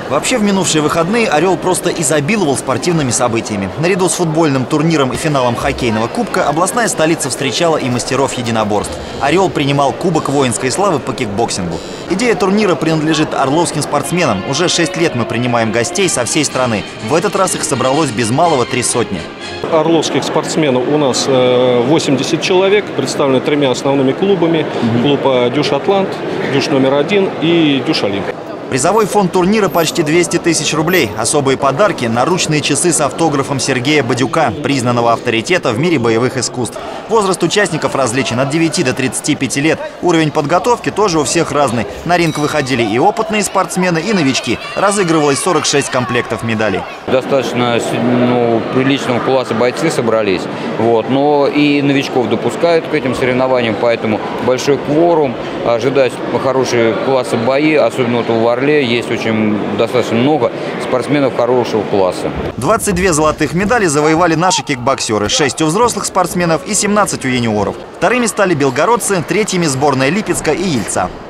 Вообще, в минувшие выходные «Орел» просто изобиловал спортивными событиями. Наряду с футбольным турниром и финалом хоккейного кубка областная столица встречала и мастеров единоборств. «Орел» принимал Кубок воинской славы по кикбоксингу. Идея турнира принадлежит орловским спортсменам. Уже 6 лет мы принимаем гостей со всей страны. В этот раз их собралось без малого 300. Орловских спортсменов у нас 80 человек, представлены 3 основными клубами. Клуб «Дюш Атлант», «Дюш номер 1» и «Дюш Олимп». Призовой фонд турнира почти 200 тысяч рублей. Особые подарки – наручные часы с автографом Сергея Бадюка, признанного авторитета в мире боевых искусств. Возраст участников различен от 9 до 35 лет. Уровень подготовки тоже у всех разный. На ринг выходили и опытные спортсмены, и новички. Разыгрывалось 46 комплектов медалей. Достаточно приличного класса бойцы собрались. Но и новичков допускают к этим соревнованиям, поэтому большой кворум. Ожидать хорошие классы бои, особенно в Орле есть достаточно много спортсменов хорошего класса. 22 золотых медали завоевали наши кикбоксеры, 6 у взрослых спортсменов и 17 у юниоров. Вторыми стали белгородцы, третьими сборная Липецка и Ельца.